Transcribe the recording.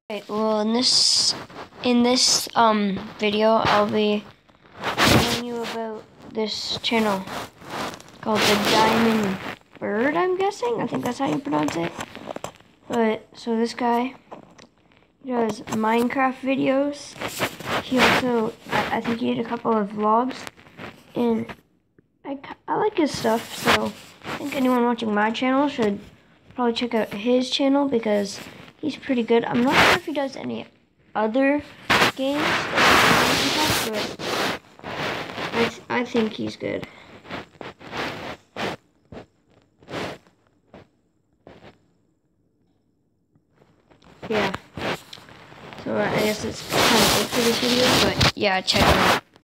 Okay, well, in this video, I'll be telling you about this channel called the Diamond Byrd, I'm guessing. I think that's how you pronounce it. But so this guy, he does Minecraft videos. He also, I think he did a couple of vlogs, and I like his stuff. So I think anyone watching my channel should probably check out his channel because he's pretty good. I'm not sure if he does any other games, but I think he's good. Yeah. So I guess it's kind of it for this video, but yeah, check it out.